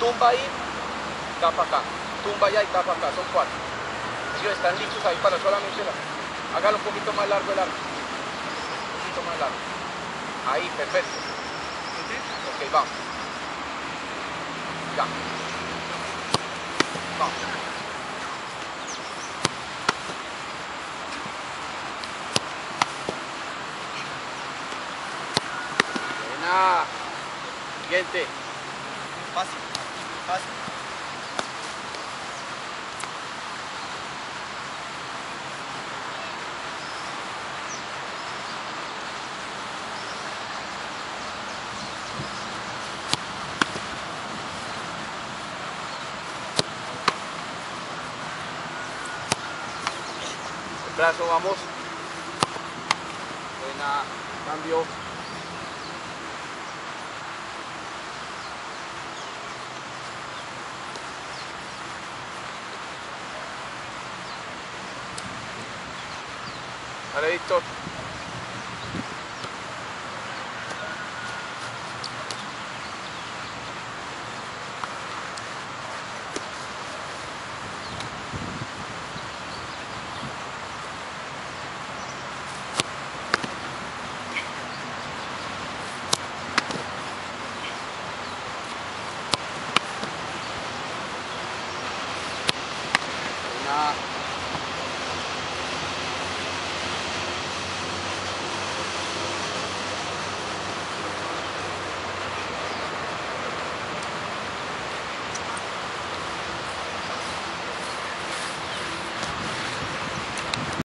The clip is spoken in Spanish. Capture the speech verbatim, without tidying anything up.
tumba ahí, tapa acá, tumba allá y tapa acá, son cuatro. Ellos están listos ahí para solamente la... Hágalo un poquito más largo el arco, un poquito más largo. Ahí, perfecto. Ok, vamos. Ya. Vamos. Buena. Siguiente. Fácil, fácil. El brazo, vamos. Buena. Cambio. Vale, Víctor.